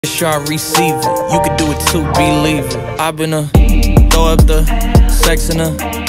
Sure I receive it, you could do it too, believe it. I've been throw up the sex in her